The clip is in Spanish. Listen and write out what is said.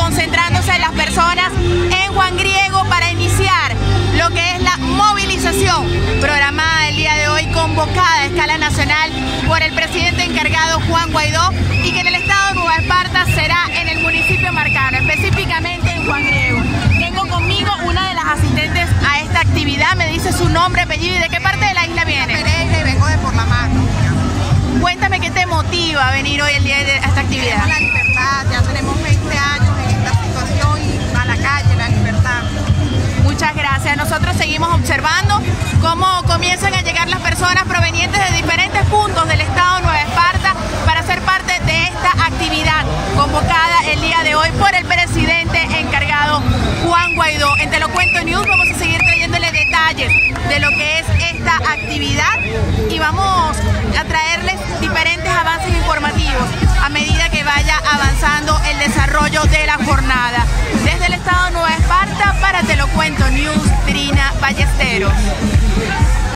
concentrándose las personas en Juan Griego para iniciar lo que es la movilización programada el día de hoy, convocada a escala nacional por el presidente encargado Juan Guaidó, y que en el estado de Nueva Esparta será en el municipio Marcano, específicamente en Juan Griego. Tengo conmigo una de las asistentes a esta actividad. Me dice su nombre, apellido y de qué parte de la isla viene. Pereira, y vengo de Por la Mar. Cuéntame qué te motiva a venir hoy el día de esta actividad. Queremos la libertad, ya tenemos 20 años en esta situación y a la calle, la libertad. Muchas gracias. Nosotros seguimos observando cómo comienzan a llegar las personas provenientes de diferentes puntos del estado de Nueva Esparta para ser parte de esta actividad convocada el día de hoy por el presidente encargado Juan Guaidó. En Te Lo Cuento News vamos a seguir trayéndole detalles de lo que es esta actividad y vamos a traerles diferentes avances informativos a medida que vaya avanzando el desarrollo de la jornada. Desde el estado de Nueva Esparta, para Te Lo Cuento News, Trina Ballesteros.